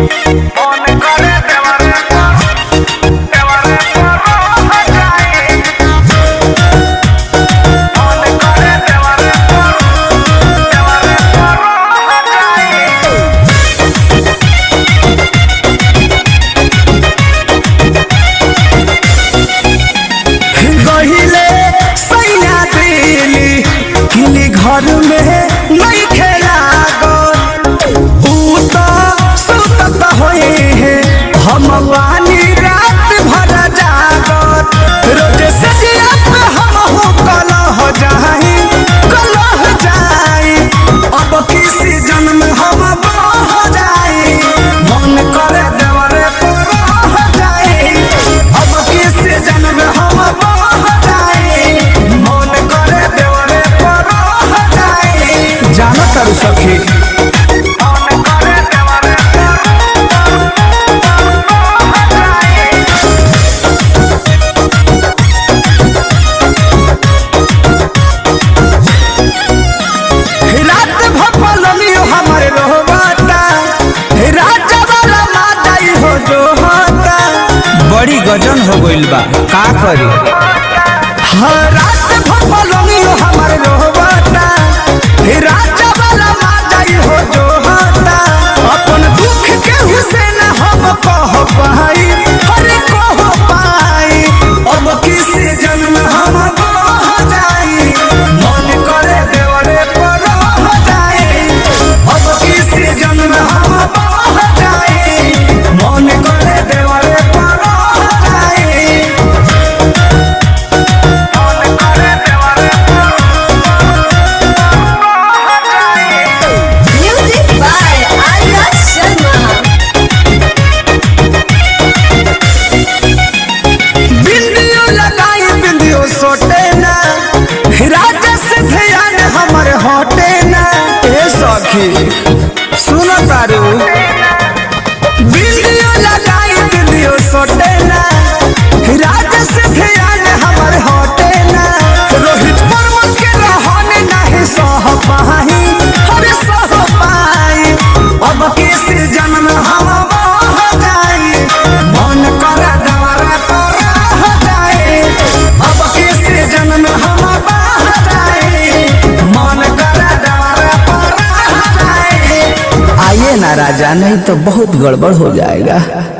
घर में नहीं खेला सुतत होए है हम वानी रात भर जागत रोज से हम हो कलह जाई अब किसी जन्म हम बह जाई मन करे देवरे पर जाई अब किसी जन्म हम बह जाई मन करे देवरे पर जाना करू सखी रात भपलियो हमारे रोबाता राजा वाला मादाई हो जो होता बड़ी गजन हो गइल बा का करी हाँ रात भपलियो हमारे रोबाता राजा वाला मादाई हो जो होता अपन दुख के हुसैन हम कह पाई अरे कह पाई अब किसी जन्म हम बह जाई मन करे देवरे पर जाई अब किसी जन्म हम बह जाई मन करे देवरे पर जाई सोटे ना राजा से ध्यान हमारे हटे ना ए सखी सुन तारू वीडियो लगाई वीडियो सोटे ना राजा से ध्यान हमारे हटे ना रोहित पर्वत के रहने नहीं सह पाई अरे सह पाई अब किसी जन्म हम बह जाई मन करे देवरे पर जाई अब किसी जन्म हम बह जाए मन करे देवरे पर जाए। आइए ना राजा नहीं तो बहुत गड़बड़ हो जाएगा।